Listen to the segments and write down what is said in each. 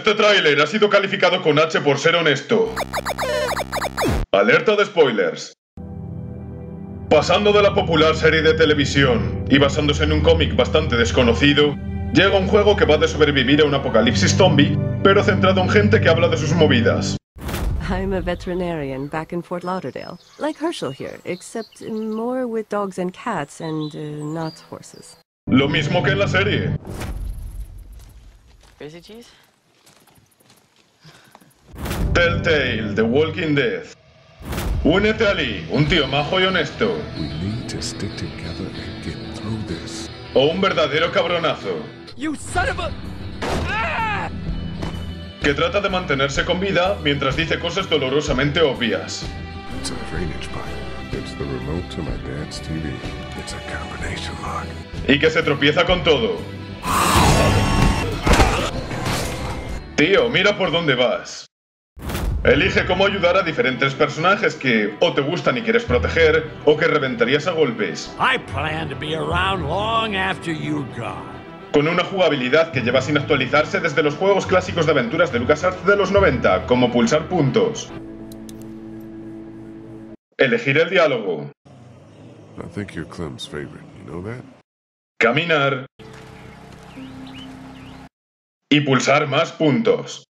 Este tráiler ha sido calificado con H por ser honesto. Alerta de spoilers. Pasando de la popular serie de televisión y basándose en un cómic bastante desconocido, llega un juego que va de sobrevivir a un apocalipsis zombie, pero centrado en gente que habla de sus movidas. I'm a veterinarian back in Fort Lauderdale, like Herschel here, except more with dogs and cats and not horses. Lo mismo que en la serie. Crazy cheese? Telltale, The Walking Dead. Únete a Lee, un tío majo y honesto. We need to stick together and get through this. O un verdadero cabronazo. You son of a... Ah! Que trata de mantenerse con vida mientras dice cosas dolorosamente obvias. It's a drainage pipe. It's the remote to my dad's TV. It's a combination lock. Y que se tropieza con todo. Tío, mira por dónde vas. Elige cómo ayudar a diferentes personajes que o te gustan y quieres proteger, o que reventarías a golpes. I plan to be around long after you're gone. Con una jugabilidad que lleva sin actualizarse desde los juegos clásicos de aventuras de LucasArts de los 90, como pulsar puntos. Elegir el diálogo. I think you're Clem's favorite, you know that? Caminar. Y pulsar más puntos.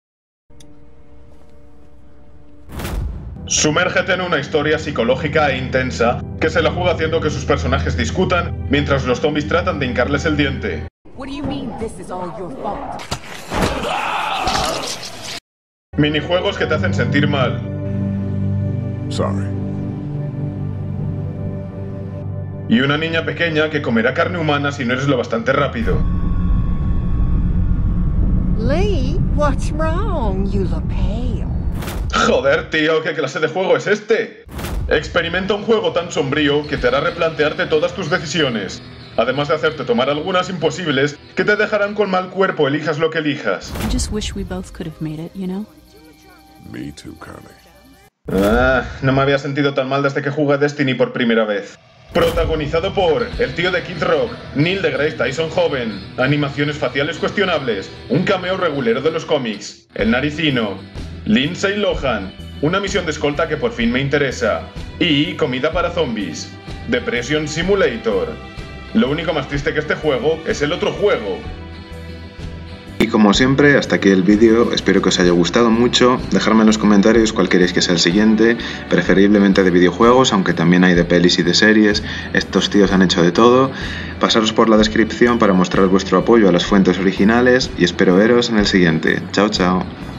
Sumérgete en una historia psicológica e intensa que se la juega haciendo que sus personajes discutan mientras los zombies tratan de hincarles el diente. What do you mean this is all your fault? Minijuegos que te hacen sentir mal. Sorry. Y una niña pequeña que comerá carne humana si no eres lo bastante rápido. Lee, what's wrong? You look pale. Joder, tío, ¿qué clase de juego es este? Experimenta un juego tan sombrío que te hará replantearte todas tus decisiones, además de hacerte tomar algunas imposibles que te dejarán con mal cuerpo, elijas lo que elijas. I just wish we both could have made it, you know? Me too, Connie. No me había sentido tan mal desde que jugué Destiny por primera vez. Protagonizado por el tío de Kid Rock, Neil deGrasse Tyson joven, animaciones faciales cuestionables, un cameo regulero de los cómics, el naricino, Lindsay Lohan, una misión de escolta que por fin me interesa, y comida para zombies, Depression Simulator. Lo único más triste que este juego es el otro juego. Y como siempre, hasta aquí el vídeo, espero que os haya gustado mucho, dejadme en los comentarios cuál queréis que sea el siguiente, preferiblemente de videojuegos, aunque también hay de pelis y de series, estos tíos han hecho de todo, pasaros por la descripción para mostrar vuestro apoyo a las fuentes originales y espero veros en el siguiente. Chao, chao.